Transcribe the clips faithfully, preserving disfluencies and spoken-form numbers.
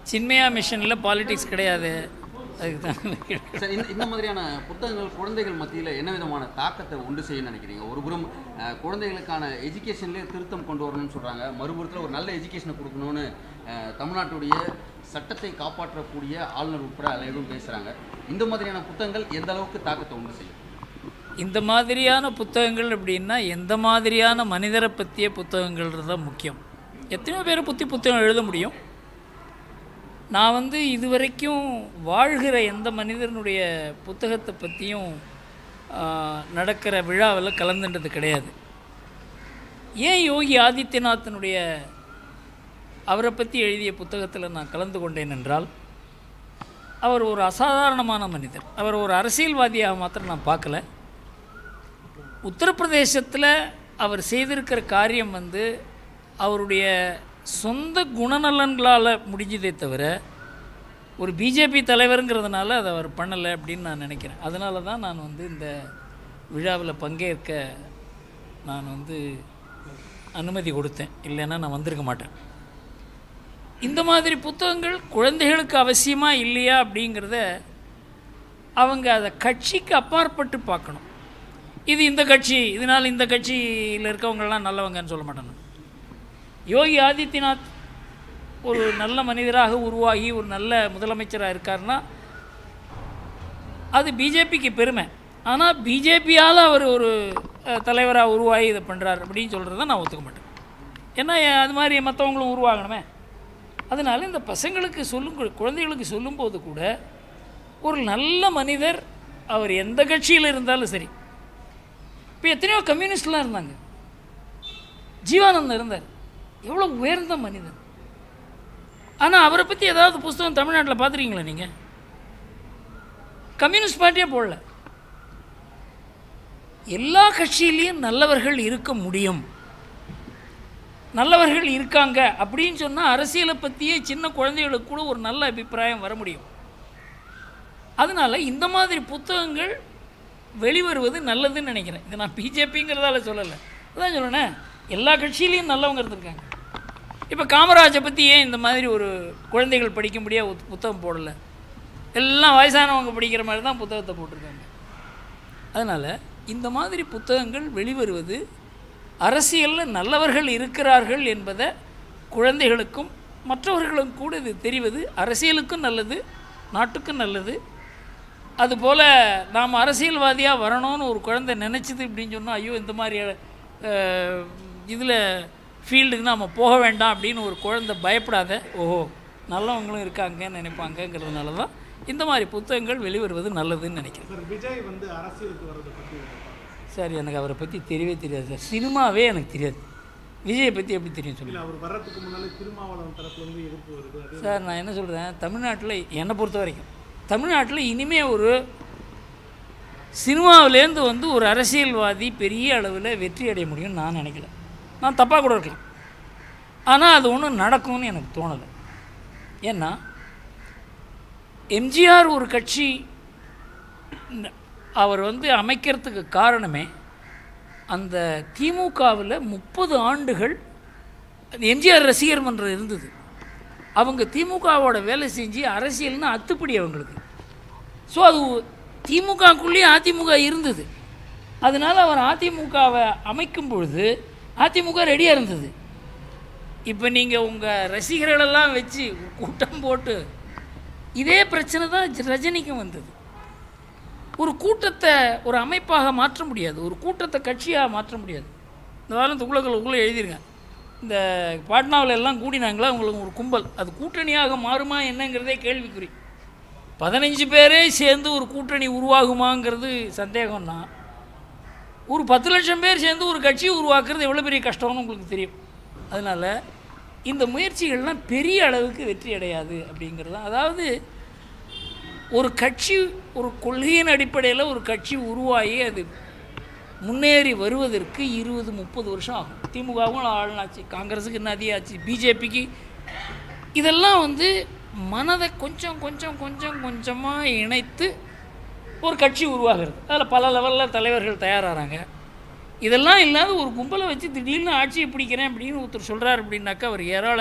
Chinmaya மிஷனில் politics கிடையாது. அதுக்கு தான் சார் இந்த இந்த மாதிரியான புத்தகங்கள் குழந்தைகள் மத்தியில் என்ன விதமான தாக்கத்தை உண்டு செய்ய நினைக்கிறீங்க? ஒரு புறம் குழந்தைகளுக்கான எஜுகேஷன்லேயே திருத்தம் கொண்டு வரணும்னு சொல்கிறாங்க, மறுபுறத்தில் ஒரு நல்ல எஜுகேஷனை கொடுக்கணும்னு தமிழ்நாட்டுடைய சட்டத்தை காப்பாற்றக்கூடிய ஆளுநர் உட்பட அனைவரும் பேசுகிறாங்க. இந்த மாதிரியான புத்தகங்கள் எந்த அளவுக்கு தாக்கத்தை உண்டு செய்யும்? இந்த மாதிரியான புத்தகங்கள் அப்படின்னா எந்த மாதிரியான மனிதரை பற்றிய புத்தகங்கள்ன்றது தான் முக்கியம். எத்தனையோ பேரை பற்றி புத்தகம் எழுத முடியும். நான் வந்து இதுவரைக்கும் வாழ்கிற எந்த மனிதனுடைய புத்தகத்தை பற்றியும் நடக்கிற விழாவில் கலந்துன்றது கிடையாது. ஏன் யோகி ஆதித்யநாத்தினுடைய அவரை பற்றி எழுதிய புத்தகத்தில் நான் கலந்து கொண்டேன் என்றால், அவர் ஒரு அசாதாரணமான மனிதர். அவர் ஒரு அரசியல்வாதியாக மாத்திரம் நான் பார்க்கல. உத்தரப்பிரதேசத்தில் அவர் செய்திருக்கிற காரியம் வந்து அவருடைய சொந்த குணநலன்களால் முடிஞ்சதே தவிர ஒரு பிஜேபி தலைவருங்கிறதுனால அதை அவர் பண்ணலை அப்படின்னு நான் நினைக்கிறேன். அதனால தான் நான் வந்து இந்த விழாவில் பங்கேற்க நான் வந்து அனுமதி கொடுத்தேன். இல்லைன்னா நான் வந்திருக்க மாட்டேன். இந்த மாதிரி புத்தகங்கள் குழந்தைகளுக்கு அவசியமாக இல்லையா அப்படிங்கிறத அவங்க அதை கட்சிக்கு அப்பாற்பட்டு பார்க்கணும். இது இந்த கட்சி, இதனால் இந்த கட்சியில் இருக்கவங்கெல்லாம் நல்லவங்கன்னு சொல்ல மாட்டாங்க. யோகி ஆதித்யநாத் ஒரு நல்ல மனிதராக உருவாகி ஒரு நல்ல முதலமைச்சராக இருக்காருன்னா அது பிஜேபிக்கு பெருமை. ஆனால் பிஜேபியால் அவர் ஒரு தலைவராக உருவாகி இதை பண்ணுறார் அப்படின்னு சொல்கிறத நான் ஒத்துக்க மாட்டேன். ஏன்னா அது மாதிரி மற்றவங்களும் உருவாகணுமே. அதனால் இந்த பசங்களுக்கு சொல்லும் குழந்தைகளுக்கு சொல்லும்போது கூட ஒரு நல்ல மனிதர், அவர் எந்த கட்சியில் இருந்தாலும் சரி. இப்போ எத்தனையோ கம்யூனிஸ்ட்லாம் இருந்தாங்க. ஜீவானந்தம் இருந்தார், எவ்வளோ உயர்ந்த மனிதன். ஆனால் அவரை பற்றி ஏதாவது புஸ்தகம் தமிழ்நாட்டில் பார்த்துருக்கீங்களா நீங்கள்? கம்யூனிஸ்ட் பார்ட்டியே போடல. எல்லா கட்சியிலையும் நல்லவர்கள் இருக்க முடியும், நல்லவர்கள் இருக்காங்க அப்படின்னு சொன்னால் அரசியலை பற்றியே சின்ன குழந்தைகளுக்கு கூட ஒரு நல்ல அபிப்பிராயம் வர முடியும். அதனால் இந்த மாதிரி புத்தகங்கள் வெளிவருவது நல்லதுன்னு நினைக்கிறேன். இதை நான் பிஜேபிங்கிறதால சொல்லலை, அதான் சொல்லணேன். எல்லா கட்சியிலையும் நல்லவங்க இருந்திருக்காங்க. இப்போ காமராஜை பற்றி ஏன் இந்த மாதிரி ஒரு குழந்தைகள் படிக்கும்படியாக புத்தகம் போடலை? எல்லாம் வயசானவங்க படிக்கிற மாதிரி தான் புத்தகத்தை போட்டிருக்காங்க. அதனால் இந்த மாதிரி புத்தகங்கள் வெளிவருவது அரசியலில் நல்லவர்கள் இருக்கிறார்கள் என்பதை குழந்தைகளுக்கும் மற்றவர்களுக்கும் கூட இது தெரிவது அரசியலுக்கும் நல்லது, நாட்டுக்கும் நல்லது. அதுபோல் நாம் அரசியல்வாதியாக வரணும்னு ஒரு குழந்தை நினச்சிது அப்படின்னு சொன்னால், ஐயோ இந்த மாதிரி இதில் ஃபீல்டுக்கு நாம் போக வேண்டாம் அப்படின்னு ஒரு குழந்தை பயப்படாத, ஓஹோ நல்லவங்களும் இருக்காங்கன்னு நினைப்பாங்கங்கிறதுனால தான் இந்த மாதிரி புத்தகங்கள் வெளிவருவது நல்லதுன்னு நினைக்கிறேன். விஜய் வந்து அரசியலுக்கு வரதை பற்றி சார் எனக்கு அவரை பற்றி தெரியவே தெரியாது சார். சினிமாவே எனக்கு தெரியாது. விஜயை பற்றி எப்படி தெரியும் சொல்லுங்கள். அவர் வர்றதுக்கு முன்னாலே திருமாவளவன் தரப்புல வந்து எதிர்ப்பு வருது சார். நான் என்ன சொல்கிறேன், தமிழ்நாட்டில் என்னை பொறுத்த வரைக்கும் தமிழ்நாட்டில் இனிமேல் ஒரு சினிமாவிலேருந்து வந்து ஒரு அரசியல்வாதி பெரிய அளவில் வெற்றி அடைய முடியும்னு நான் நினைக்கல. நான் தப்பாக கூட இருக்கலாம், ஆனால் அது ஒன்றும் நடக்கும்னு எனக்கு தோணலை. ஏன்னா எம்ஜிஆர் ஒரு கட்சி அவர் வந்து அமைக்கிறதுக்கு காரணமே அந்த திமுகவில் முப்பது ஆண்டுகள் எம்ஜிஆர் ரசிகர் மன்றம் இருந்தது. அவங்க திமுகவோட வேலை செஞ்சு அரசியல்னு அத்துப்படி அவங்களுக்கு. ஸோ அது திமுகக்குள்ளேயே அதிமுக இருந்தது. அதனால் அவர் அதிமுகவை அமைக்கும் பொழுது அதிமுக ரெடியாக இருந்தது. இப்போ நீங்கள் உங்கள் ரசிகர்களெல்லாம் வச்சு கூட்டம் போட்டு இதே பிரச்சனை தான் ரஜினிக்கும் வந்தது. ஒரு கூட்டத்தை ஒரு அமைப்பாக மாற்ற முடியாது, ஒரு கூட்டத்தை கட்சியாக மாற்ற முடியாது. இந்த வாரம் துக்குளங்களுக்குள்ளே எழுதிருங்க, இந்த பாட்னாவில் எல்லாம் கூடினாங்களா உங்களுக்கு ஒரு கும்பல், அது கூட்டணியாக மாறுமா என்னங்கிறதே கேள்விக்குறி. பதினஞ்சு பேரே சேர்ந்து ஒரு கூட்டணி உருவாகுமாங்கிறது சந்தேகம்னா, ஒரு பத்து லட்சம் பேர் சேர்ந்து ஒரு கட்சியை உருவாக்குறது எவ்வளோ பெரிய கஷ்டம்னு உங்களுக்கு தெரியும். அதனால் இந்த முயற்சிகள்லாம் பெரிய அளவுக்கு வெற்றி அடையாது அப்படிங்கிறது தான். அதாவது ஒரு கட்சி ஒரு கொள்கையின் அடிப்படையில் ஒரு கட்சி உருவாகி அது முன்னேறி வருவதற்கு இருபது முப்பது வருஷம் ஆகும். திமுகவும் ஆளுநாச்சு, காங்கிரஸுக்கு என்ன அதிகாச்சு, பிஜேபிக்கு இதெல்லாம் வந்து மனதை கொஞ்சம் கொஞ்சம் கொஞ்சம் கொஞ்சமாக இணைத்து ஒரு கட்சி உருவாகிறது. அதில் பல லெவலில் தலைவர்கள் தயாராகிறாங்க. இதெல்லாம் இல்லாத ஒரு கும்பலை வச்சு திடீர்னு ஆட்சியை பிடிக்கிறேன் அப்படின்னு ஒருத்தர் சொல்கிறார் அப்படின்னாக்கா அவர் ஏராள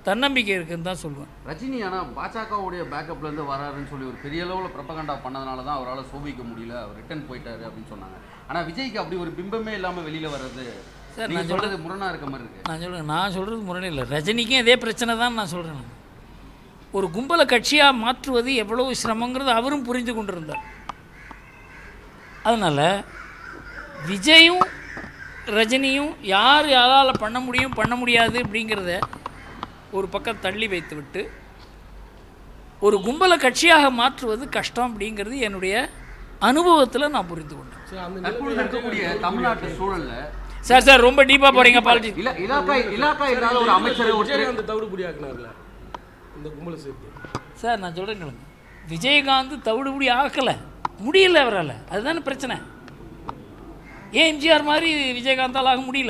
தன்னம்பிக்கை இருக்குன்னு தான் சொல்லுவேன். ரஜினி ஆனால் பாஜகவுடைய பேக்கப்லேருந்து வராருன்னு சொல்லி ஒரு பெரிய அளவில் ப்ரொபகண்டா பண்ணதுனால தான் அவரால் சோபிக்க முடியல, அவர் ரிட்டர்ன் போயிட்டாரு அப்படின்னு சொன்னாங்க. ஆனால் விஜய்க்கு அப்படி ஒரு பிம்பமே இல்லாமல் வெளியில் வர்றது சார் நான் சொல்கிறது முரணாக இருக்க மாதிரி இருக்குது. நான் சொல்கிறேன் நான் சொல்கிறது முரணே இல்லை. ரஜினிக்கும் இதே பிரச்சனை தான் நான் சொல்கிறேன். ஒரு கும்பலை கட்சியாக மாற்றுவது எவ்வளோ சிரமங்கிறது அவரும் புரிந்து கொண்டிருந்தார். அதனால் விஜயும் ரஜினியும் யார் யாரால் பண்ண முடியும் பண்ண முடியாது அப்படிங்கிறத ஒரு பக்கம் தள்ளி வைத்து விட்டு ஒரு கும்பலை கட்சியாக மாற்றுவது கஷ்டம் அப்படிங்கிறது என்னுடைய அனுபவத்தில் நான் புரிந்து கொண்டேன். தற்போது இருக்கக்கூடிய தமிழ்நாட்டு சூழலில் சார் சார் ரொம்ப டீப்பாக போகிறீங்க பாலிடிக்ஸ். இல்ல இலாக்கா இலாக்கா இல்லாத ஒரு அமைச்சர் விஜயகாந்த் தவிடுபடி ஆக்கினார்ல இந்த கும்பலை சேர்த்து. சார் நான் சொல்கிறேன், விஜயகாந்த் தவிடுபடி ஆக்கலை, முடியல அவரால், அதுதானே பிரச்சனை. ஏன் எம்ஜிஆர் மாதிரி விஜயகாந்தால் ஆக முடியல?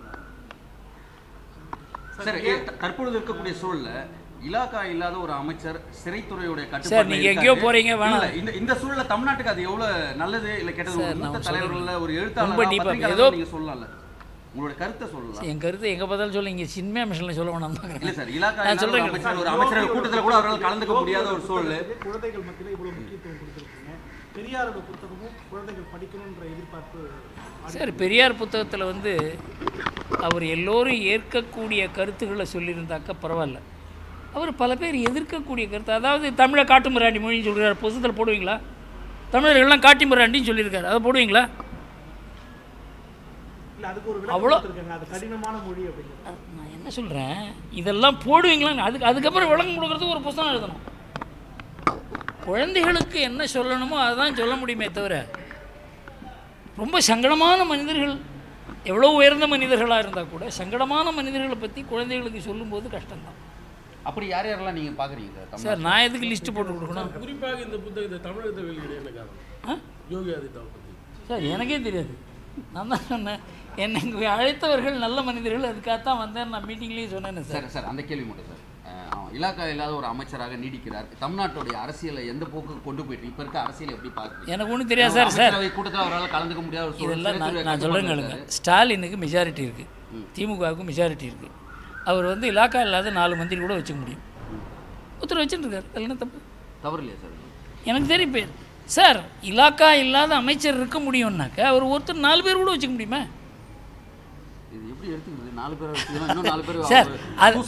சார் தற்பொழுது இருக்கக்கூடிய சூழல்ல இலாக்கா இல்லாத ஒரு அமைச்சர் சிறைத்துறையுடைய சார் கட்டுப்பாடு நீங்கள் எங்கேயோ போகிறீங்க வேணாம். இந்த இந்த சூழல்ல தமிழ்நாட்டுக்கு அது எவ்வளவு நல்லது இல்ல கெட்டது? ஒரு மூத்த தலைவர்கள்ல ஒரு ரொம்ப எழுத்தாளர் டீப்பா ஏதோ நீங்க சொல்லலாம்ல, உங்களோட கருத்தை சொல்லலாம். என் கருத்து எங்கே பார்த்தாலும் சொல்ல, இங்கே சின்மையா மிஷனில் சொல்ல வேணாம் தான். இல்ல சார், இலாக்கா இல்லாத ஒரு அமைச்சர் ஒரு அமைச்சர் கூட்டத்தில் கூட அவரால் கலந்துக்க முடியாத ஒரு சூழல். குழந்தைகள் மத்தியில் இவ்வளவு முக்கியத்துவம் கொடுத்துருக்கீங்க. பெரியாரோட புத்தகமும் குழந்தைகள் படிக்கணுன்ற எதிர்பார்ப்பு. சார் பெரியார் புத்தகத்தில் வந்து அவர் எல்லோரும் ஏற்கக்கூடிய கருத்துக்களை சொல்லியிருந்தாக்க பரவாயில்ல. அவர் பல பேர் எதிர்க்கக்கூடிய கருத்து, அதாவது தமிழை காட்டு மிராண்டி மொழின்னு சொல்கிறார். புத்தகத்தில் போடுவீங்களா? தமிழர்கள்லாம் காட்டி மிராண்டின்னு சொல்லியிருக்காரு, அதை போடுவீங்களா? அவ்வளோ கடினமான மொழி அப்படிங்கிறது நான் என்ன சொல்கிறேன், இதெல்லாம் போடுவீங்களா? அதுக்கு அதுக்கப்புறம் விளக்கம் கொடுக்குறதுக்கு ஒரு புத்தகம் எழுதணும். குழந்தைகளுக்கு என்ன சொல்லணுமோ அதுதான் சொல்ல முடியுமே தவிர, ரொம்ப சங்கடமான மனிதர்கள், எவ்வளோ உயர்ந்த மனிதர்களாக இருந்தால் கூட சங்கடமான மனிதர்களை பற்றி குழந்தைகளுக்கு சொல்லும்போது கஷ்டம்தான். அப்படி யார் யாரெல்லாம் நீங்கள் பார்க்குறீங்க சார்? நான் எதுக்கு லிஸ்ட்டு போட்டு கொடுக்கணும்? குறிப்பாக இந்த புத்தகத்தை தமிழகத்தை வெளியிட என்ன காரணம்? யோகி ஆதித்யாவை பற்றி சார் எனக்கே தெரியாது. நான் தான் சொன்னேன், என்னை அழைத்தவர்கள் நல்ல மனிதர்கள், அதுக்காகத்தான் வந்தேன். நான் மீட்டிங்லேயும் சொன்னேன் சார். சார் அந்த கேள்வி மட்டும் சார், இலாக்கா இல்லாத ஒரு அமைச்சராக நீடிக்கிறார், தமிழ்நாட்டுடைய அரசியலை எந்த போக்கு கொண்டு போயிட்டு இப்போ இருக்க அரசியல் எப்படி பார்க்குறீங்க? எனக்கு ஒன்றும் தெரியாது சார். சார் கூட்டத்தில் அவரால் கலந்துக்க முடியாத இதெல்லாம் நான் நான் சொல்கிறேங்க. ஸ்டாலினுக்கு மெஜாரிட்டி இருக்குது, திமுகவுக்கு மெஜாரிட்டி இருக்குது. அவர் வந்து இலாக்கா இல்லாத நாலு மந்திரி கூட வச்சுக்க முடியும். ஒருத்தர் வச்சுட்டுருக்கார், அதில் என்ன தப்பு? தவறு இல்லையா சார்? எனக்கு தெரியும் பேர் சார். இலாக்கா இல்லாத அமைச்சர் இருக்க முடியும்னாக்க அவர் ஒருத்தர் நாலு பேர் கூட வச்சுக்க முடியுமா? சார் அது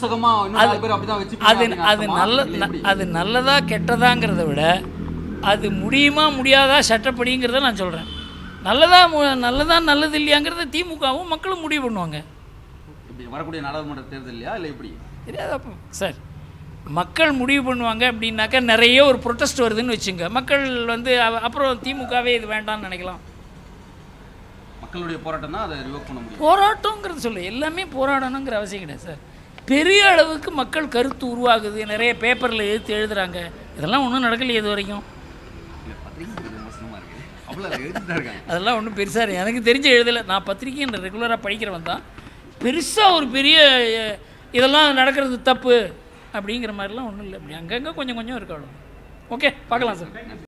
அது நல்ல அது நல்லதா கெட்டதாங்கிறத விட அது முடியுமா முடியாதா சட்டப்படிங்கிறத நான் சொல்கிறேன். நல்லதா நல்லதா நல்லது இல்லையாங்கிறத திமுகவும் மக்களும் முடிவு பண்ணுவாங்க. வரக்கூடிய நாடாளுமன்ற தேர்தல் இல்லையா இல்லை எப்படி தெரியாதப்போ சார், மக்கள் முடிவு பண்ணுவாங்க. அப்படின்னாக்கா நிறைய ஒரு ப்ரொட்டஸ்ட் வருதுன்னு வச்சுங்க, மக்கள் வந்து அப்புறம் திமுகவே இது வேண்டாம்னு நினைக்கலாம். மக்களுடைய போராட்டம் தான் அதை ரிவோக் பண்ண முடியும். போராட்டங்கிறது சொல்ல எல்லாமே போராடணுங்கிற அவசியம் கிடையாது சார். பெரிய அளவுக்கு மக்கள் கருத்து உருவாகுது, நிறைய பேப்பரில் எழுத்து எழுதுகிறாங்க, இதெல்லாம் ஒன்றும் நடக்கலையே இது வரைக்கும். அதெல்லாம் ஒன்றும் பெருசாக எனக்கு தெரிஞ்சு எழுதலை. நான் பத்திரிக்கை ரெகுலராக படிக்கிறவன் தான். பெருசாக ஒரு பெரிய இதெல்லாம் நடக்கிறது தப்பு அப்படிங்கிற மாதிரிலாம் ஒன்றும் இல்லை. அப்படி அங்கங்கே கொஞ்சம் கொஞ்சம் இருக்காலும். ஓகே, பார்க்கலாம் சார்.